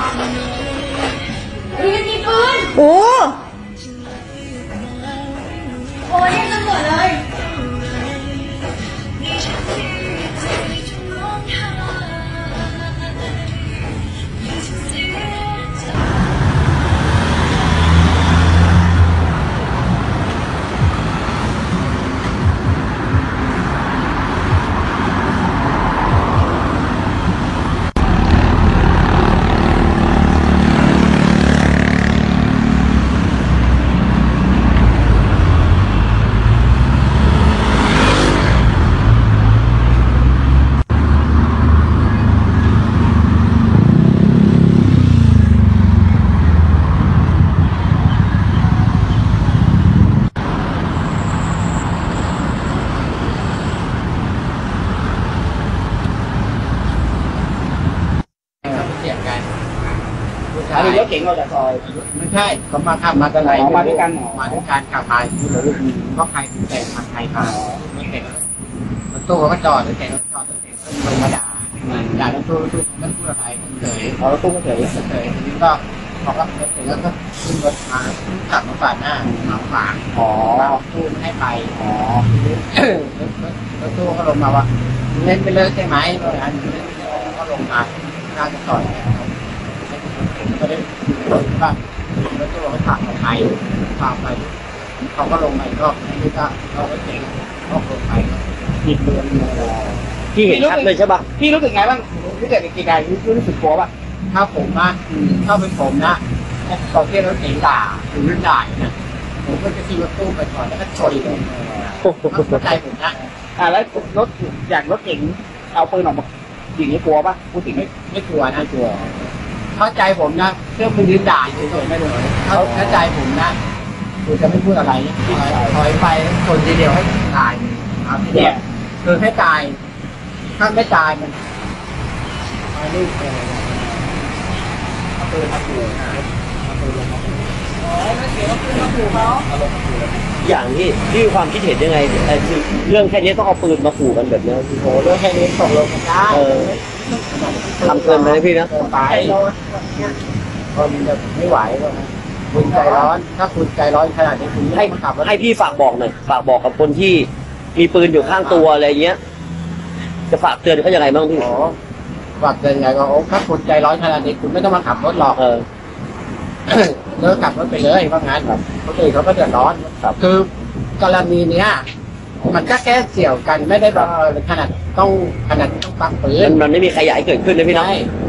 มีกันมีปืนโอ้โอ้ยเรียกตำรวจเลยเสียงกันอันนี้รถเก๋งเราจากซอยไม่ใช่เขามาขับมากันไหนมาด้วยกันเหรอมาด้วยกันขับมาก็ใครแต่ทางใครมาไม่เห็นรถตู้เขาก็จอดรถเก๋งก็จอดรถเก๋งก็ลงมาด่ารถตู้ไม่พูดอะไรเฉยเอารถตู้มาเฉยเฉยทีนี้ก็บอกว่ารถเก๋งก็ขึ้นรถมาขับมาปาดหน้ามาขวางอ๋อรถตู้ไม่ให้ไปอ๋อรถตู้ก็ลงมาว่าเล่นไปเลยใช่ไหมเพราะงั้นก็ลงมาน่าจะต่อยก็ได้ว่ารถตู้เขาขับออกไปขับไปเขาก็ลงไปก็นี่ก็เขาก็เจ๋งก็ลงไปยิงเรือพี่เห็นชัดเลยใช่ป่ะพี่รู้สึกไงบ้างพี่เกิดกี่การรู้สึกกลัวป่ะถ้าผมนะถ้าเป็นผมนะตอนที่รถเก๋งด่าหรือด่านะผมก็จะขี่รถตู้ไปก่อนแล้วก็ชนเลยเข้าใจผมนะแล้วรถอย่างรถเก๋งเอาปืนออกมายิงนี่กลัวป่ะพูดถึงไม่กลัวนะกลัวเข้าใจผมนะเรื่องมันยืนด่าเฉยๆไม่เลยเข้าใจผมนะคือจะไม่พูดอะไรถอยไปคนทีเดียวให้ตายครับทีเดียวคือให้ตายถ้าไม่ตายมันลูกอย่างที่พี่มีความคิดเห็นยังไงเรื่องแค่นี้ต้องเอาปืนมาขู่กันแบบนี้โอ้เรื่องแค่นี้ตกลงกันได้ทำเกินไปนะพี่นะไปคนจะไม่ไหวแล้วนะคุณใจร้อนถ้าคุณใจร้อนขนาดนี้คุณให้มาขับรถให้พี่ฝากบอกหน่อยฝากบอกกับคนที่มีปืนอยู่ข้างตัวอะไรเงี้ย จะฝากเตือนเขายังไงบ้างพี่อ๋อฝากเตือนไงก็โอ้ถ้าคุณใจร้อนขนาดนี้คุณไม่ต้องมาขับรถหรอก เลิกขับรถไปเลยว่างั้นแบบคนอื่นเขาก็เดือดร้อนคือกรณีเนี้ยมันก็แค่เสี่ยวกันไม่ได้แบบขนาดต้องปักปืนมันไม่มีใครอยากให้เกิดขึ้นนะพี่นะใช่